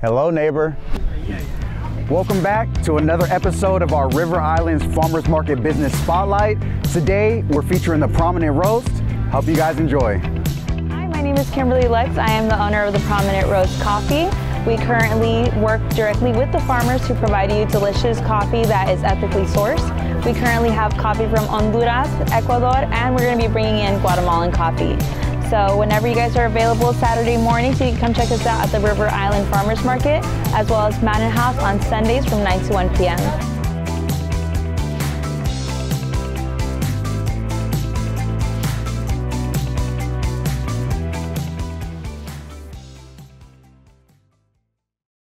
Hello, neighbor. Welcome back to another episode of our River Islands Farmers Market Business Spotlight. Today, we're featuring the Prominent Roast. Hope you guys enjoy. Hi, my name is Kimberly Lex. I am the owner of the Prominent Roast Coffee. We currently work directly with the farmers to provide you delicious coffee that is ethically sourced. We currently have coffee from Honduras, Ecuador, and we're going to be bringing in Guatemalan coffee. So whenever you guys are available Saturday mornings, you can come check us out at the River Island Farmers Market, as well as Mountain House on Sundays from 9 to 1 p.m.